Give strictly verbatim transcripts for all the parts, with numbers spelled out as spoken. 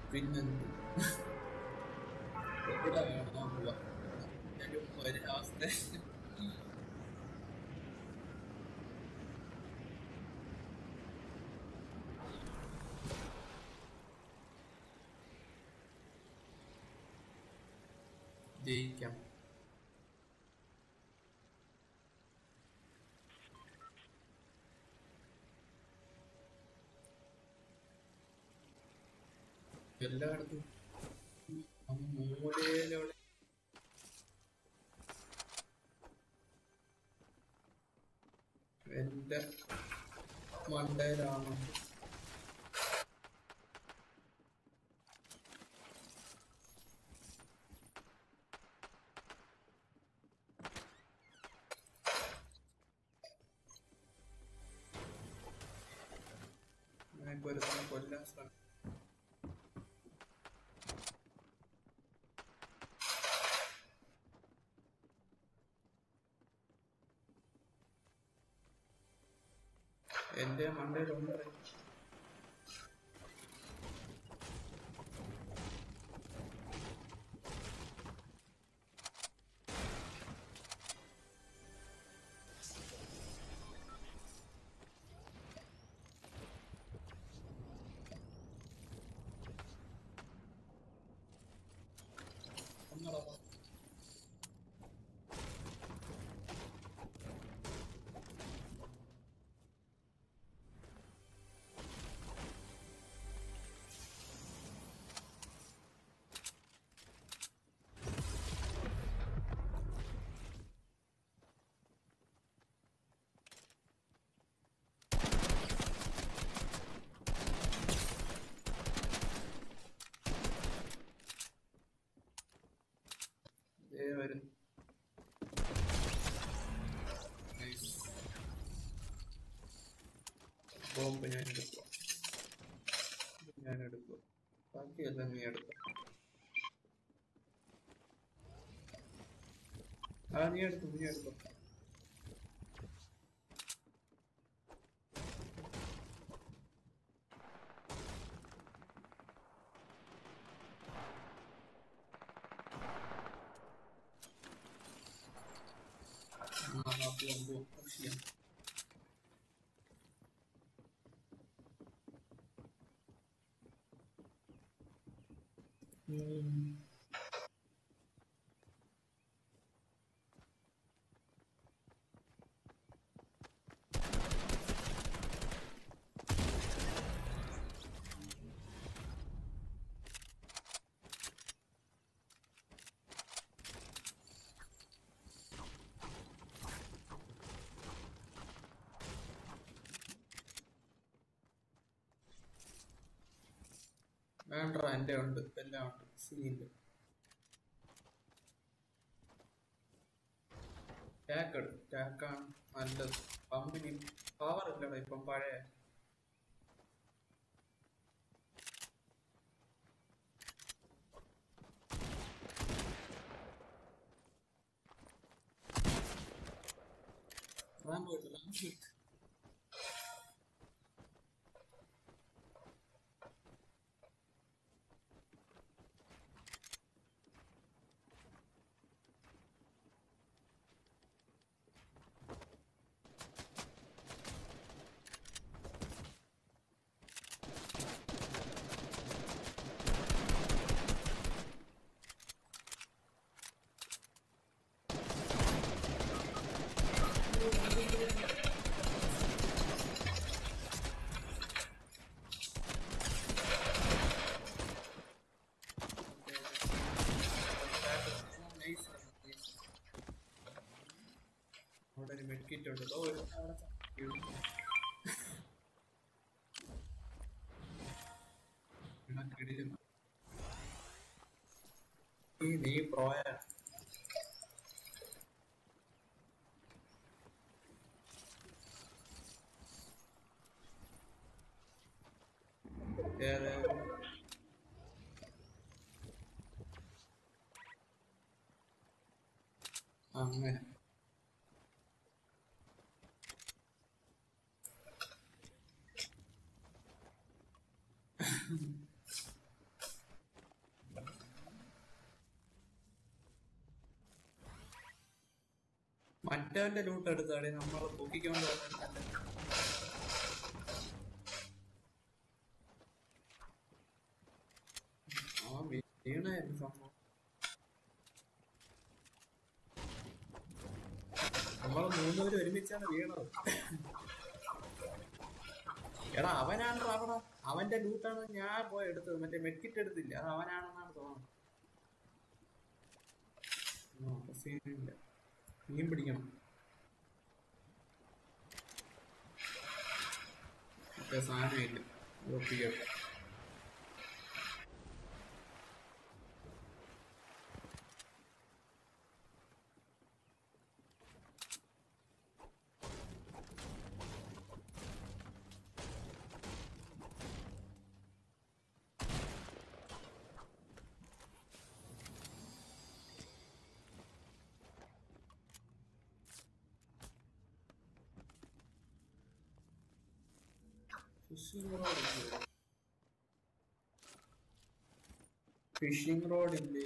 പിന്നെന്ത് എവിടെ കാണാൻ പോവാ ഒരേ അവസ്ഥ. ജയിക്കാം. എല്ലായിടത്തും മൂലയിലൂടെ എന്റെ മണ്ടയിലാണ്. ഞാനിപ്പോ ഒരു തവണ കൊല്ലാൻ ശ്രമിക്കും. എന്റെ മണ്ടയിലുണ്ട്. ഒന്നടാ വരും. ബോംബ് ഞാൻ എടുക്കുക, ഞാൻ എടുക്കുക. ബാക്കിയെല്ലാം നീ എടുക്കുക. ആ നീ എടുത്തു, നീ എടുത്തു. ബോംബ് ചെയ്യാം. വേണ്ട, എന്റെ ഉണ്ട്, എല്ലാം ഉണ്ട്. സീനില്ല. ടാക്ക് എടുക്കും, ടാക്കാണ് നല്ലത്. പമ്പിന് പവർ ഇല്ലടാ ഇപ്പം പഴയ. റാം പോയിട്ട് റാം ഷീറ്റ്. അവിടെ ഒരു മെഡ്കിറ്റ് ഉണ്ട്. ഓ ഒരു നീ പ്രോയ. ഏറെ അങ്ങനെ മറ്റവന്റെ ലൂട്ട് എടുത്താടി നമ്മള് പൊക്കിക്കൊണ്ട് വന്നിട്ടല്ലേ. അവൻ വീണായിരുന്നു സംഭവം. നമ്മള് മൂന്നുപേര് ഒരുമിച്ചാണ് വീണത്. എടാ അവനാണ് അവിടെ അവന്റെ ലൂട്ടാണ് ഞാൻ പോയി എടുത്തത്. മറ്റേ മെഡ്കിറ്റ് എടുത്തില്ല, അത് അവനാണെന്നാണ് തോന്നുന്നത്. സീനില്ല, മീൻ പിടിക്കണം. മറ്റേ സാധനം ഇല്ല ഒപ്പിക്കട്ടെ. ഫിഷിംഗ് റോഡ് ഇല്ലേ? ഫിഷിംഗ് റോഡ് ഇല്ലേ?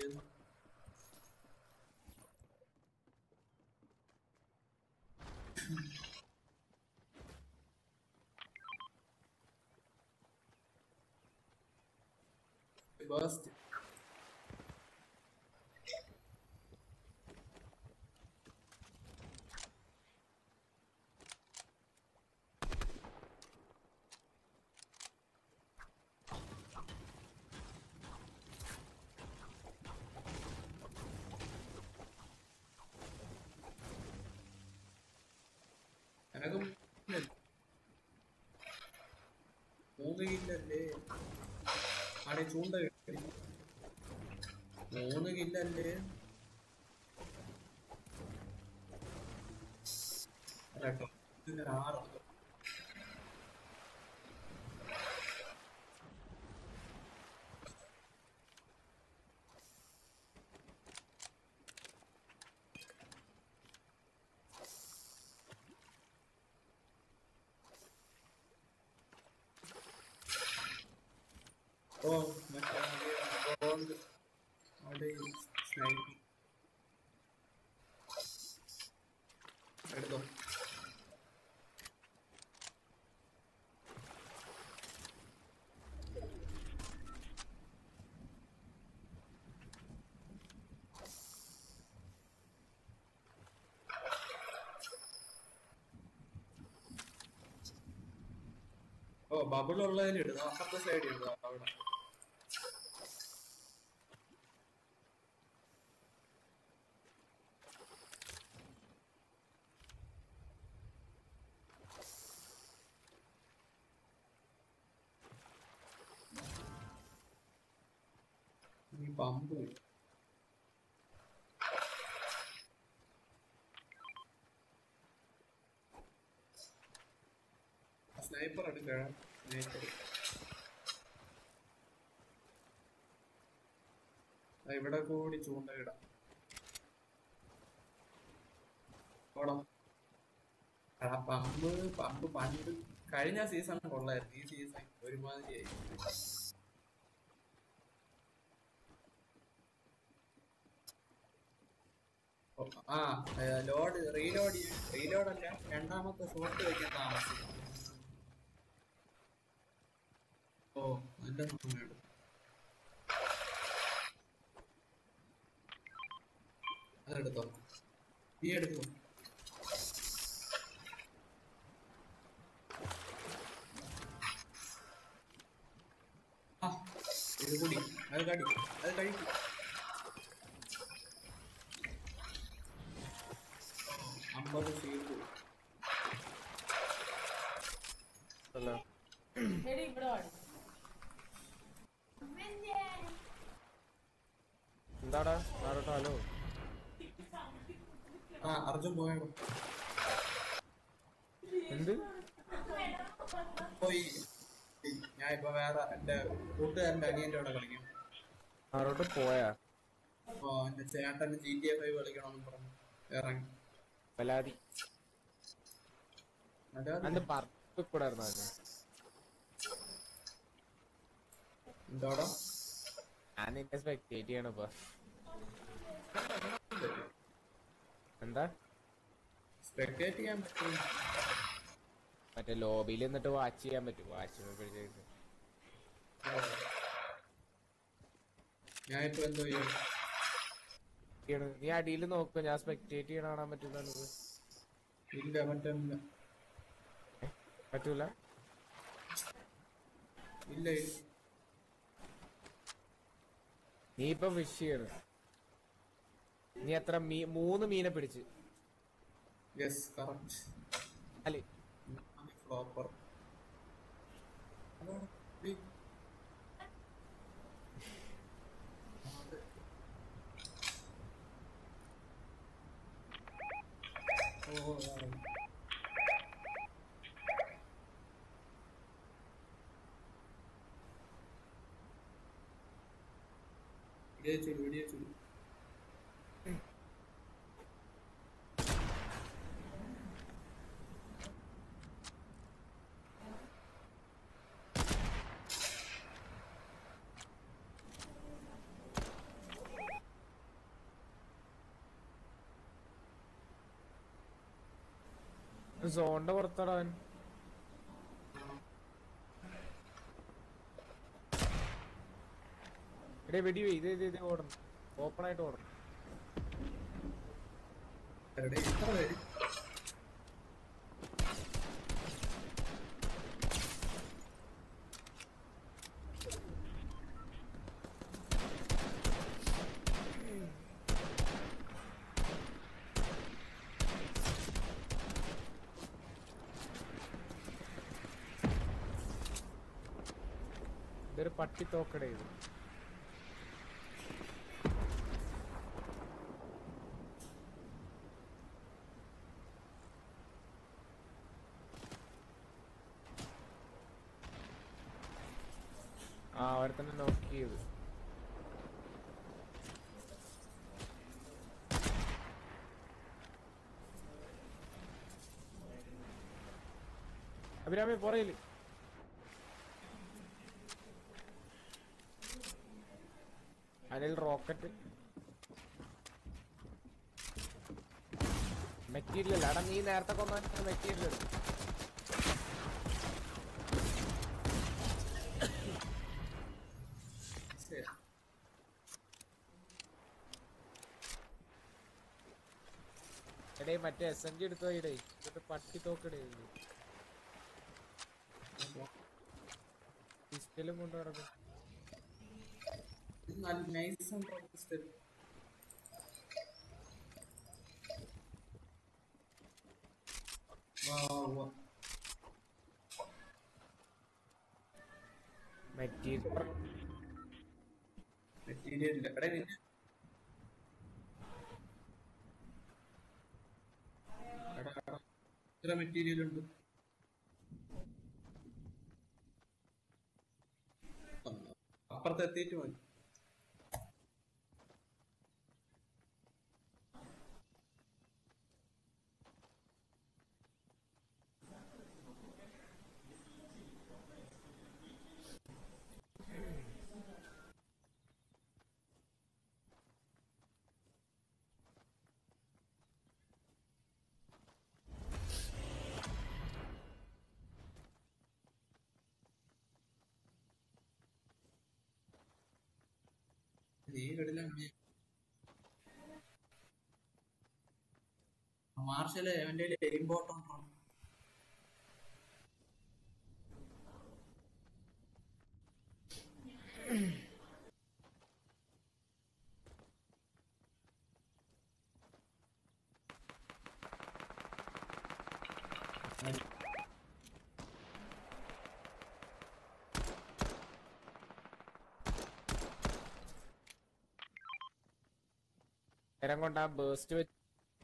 ബസ്റ്റ് എനക്ക് മൂന്ന് കില്ലല്ലേ ആടെ ചൂണ്ട കിട്ടി. മൂന്ന് കില്ലല്ലേ? കേട്ടോ ആറ്. ഓ മറ്റേ ബോണ്ട് അവിടെ സ്നൈപ്പ് എടുത്തോ. ഓ ബബിൾ ഉള്ളതിൽ ഇടുന്നു, അപ്പുറത്തെ സൈഡ് ഇടുക അവിടെ. ഈ പമ്പ് സ്നൈപ്പർ എടുക്കണം. സ്നൈപ്പർ ഇവിടെ കൂടി ചൂണ്ടയിടാം. ഓടാം. എടാ പമ്പ് പമ്പ് പണ്ട് കഴിഞ്ഞ സീസൺ കൊള്ളായിരുന്നു, ഈ സീസൺ ഒരുമാതിരിയായി. ആ ലോഡ് റീലോഡ് റീലോഡ് അല്ല, രണ്ടാമത്തെ ഷോട്ട് വെക്കാൻ താമസിക്കും. ഓ നല്ല സമയം എടുക്കും. അതെടുത്തോ, നീ എടുത്തോ. ആ ഇത് കൂടി അത് കടി അത് കഴിക്കും. അമ്പത് ഫീൽഡ് എന്താടാ നാടോട്ടോ? ഹലോ ആ അർജുൻ പോയോ? എന്ത് പോയി. ഞാൻ ഇപ്പൊ വേറെ എന്റെ കൂട്ടുകാരന്റെ അനിയന്റെ അവിടെ കളിക്കും. നാടോട്ട് പോയാ? അപ്പൊ എന്റെ ചേട്ടന് ജി ടി എ ഫൈവ് കളിക്കണമെന്ന് പറഞ്ഞു ഇറങ്ങി. പലാതി കൂടായിരുന്നു എന്തോടാ? ഞാൻ നിന്നെ സ്പെക്ടേറ്റ് ചെയ്യണിപ്പോ. എന്താ സ്പെക്ടേറ്റ് ചെയ്യാൻ പറ്റും. മറ്റേ ലോബിയിൽ നിന്നിട്ട് വാച്ച് ചെയ്യാൻ പറ്റും. വാച്ച് ചെയ്യുമ്പോഴത്തേക്ക് ഞാൻ ഇപ്പൊ എന്തോ ചെയ്യും? നീ അടിയിൽ നോക്കുക. ഞാൻ സ്പെക്ടേറ്റ് ചെയ്യണ കാണാൻ പറ്റുന്നത്. ഇല്ല മറ്റൊന്നില്ല. പറ്റൂല. ഇല്ല നീ ഇപ്പൊ ഫിഷ് ചെയ്യണം. നീ എത്ര മീ മൂന്ന് മീനെ പിടിച്ച്? Yes correct. അല്ലേ ഫ്ലോപ്പർ. ഓ വീഡിയോ ചൂട് വീഡിയോ ചൂട്. സോണിന്റെ പുറത്തോടാൻ. എടേ വെടി പോയി. ഇത് ഇത് ഇത് ഓടണം. ഓപ്പൺ ആയിട്ട് ഓടണം. ഇത്ര പേര് ഇതൊരു പട്ടി തോക്കടേ ഇത്. ആ അവരെ തന്നെ നോക്ക് ചെയ്ത്. അഭിരാമി പുറയില്. അതിൽ റോക്കറ്റ് മെറ്റീരിയൽ അല്ല. എടാ നീ നേരത്തെ കൊന്ന മെറ്റീരിയൽ എടുത്തു. എടേ മറ്റേ എസ് എൻ ജി എടുത്തോ. ഇടേ എന്നിട്ട് പട്ടി തോക്കടേ. പിസ്റ്റലും കൊണ്ട് നടക്കും. മെറ്റീരിയൽ മെറ്റീരിയൽ എത്ര മെറ്റീരിയൽ ഉണ്ട്? അപ്പുറത്ത് എത്തിയിട്ട് മതി. നീ കടില്ല മാർഷല് അവന്റെ ഇമ്പോർട്ടൻ്റ് ആണ്. നേരം കൊണ്ട് ആ ബേസ്റ്റ് വെച്ച്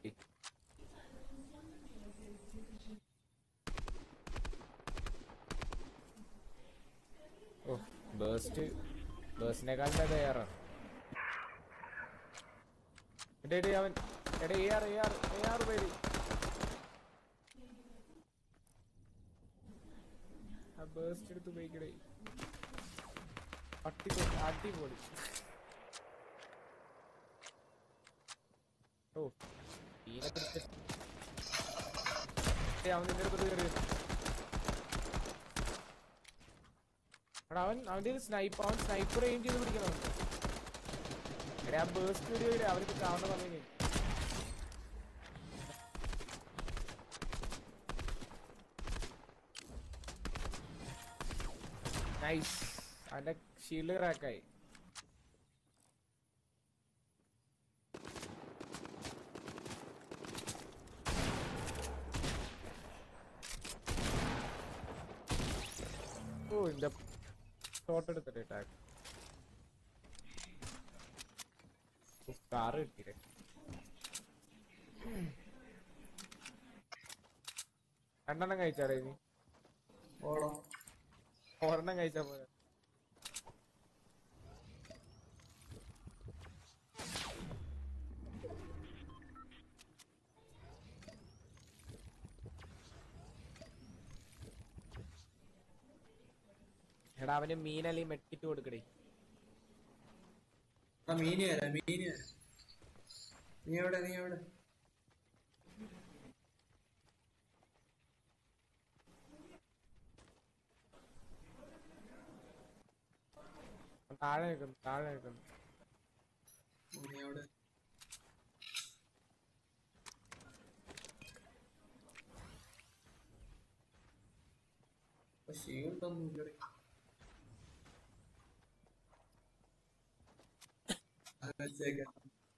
ഓ ബേസ്റ്റ് ബേസ്റ്റിനെക്കാളും തയ്യാറാണ്. എടേ അവൻ എടേ A R A R A R പേര് ആ ബേസ്റ്റ് എടുത്ത് ഉപയോഗിക്കടേ. പട്ടി അടിപൊളി. ഓ തീരെ പിടിച്ചിട്ട് അവൻ നിന്റെ അടുത്ത് കയറി എടാ അവൻ അവന്റെ സ്നൈപ്പ് അവൻ സ്നൈപ്പർ എയിം ചെയ്ത് പിടിക്കണം എടാ ആ ബേസ്റ്റ് വീഡിയോ അവർക്ക് കാണുന്ന പറഞ്ഞു നൈസ് അവന്റെ ഷീൽഡ് ക്രാക്കായി ഓ ഇന്റെ ഷോട്ട് എടുത്തിട്ട് ടാഗ് കാറ് കിട്ടിയില്ലേ രണ്ടെണ്ണം കഴിച്ചാറേ നീ ഓടോ ഒരെണ്ണം കഴിച്ചാ പോയ എടാ അവന് മീനല്ലേ മെട്ടിട്ട് കൊടുക്കടേ മീന് തരാം മീന് തരാം നീ എവിടെ നീ എവിടെ താഴെ നിൽക്കുന്നു താഴെ നിൽക്കുന്നു നീ എവിടെ ഷീൽഡൊന്നും ഇല്ലടി എടാ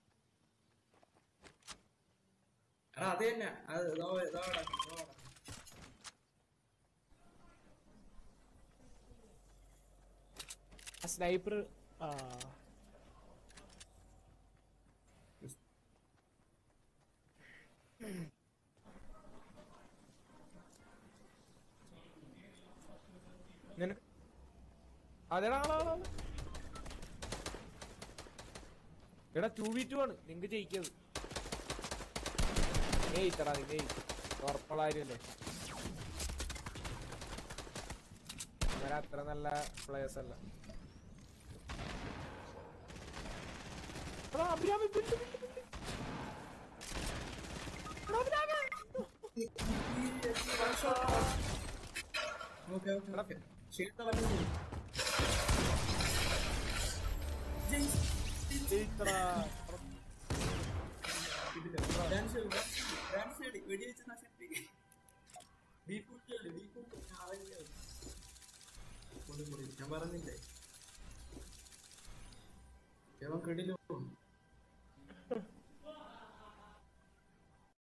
അത് തന്നെ അത് ഇതോ ഇതോ കിടക്കും ഇതോ കിടക്കും സ്നൈപ്പർ ആ നിനക്ക് അതെടാ ആളാ എടാ ടു വി ടു ആണ് നിങ്ങക്ക് ജയിക്കത് നീ ജയിച്ചടാ നീ ജയിച്ചു ഉറപ്പുള്ള കാര്യല്ലേ ഇവരെ അത്ര നല്ല പ്ലേയേഴ്സ് അല്ല എടാ അഭിരാമി ബിൽഡ് ബിൽഡ് ബിൽഡ് എടാ Abhirami okay okay okay shield വന്നു ജയിച്ചടാ ഡാൻസ് ഡാൻസ് വെടി വെച്ച് നശിപ്പിക്കും ഡീപൂട്ടിയല്ലേ ഡീപൂട്ടി ഞാൻ പറഞ്ഞില്ലേ ഇവൻ കിടിലും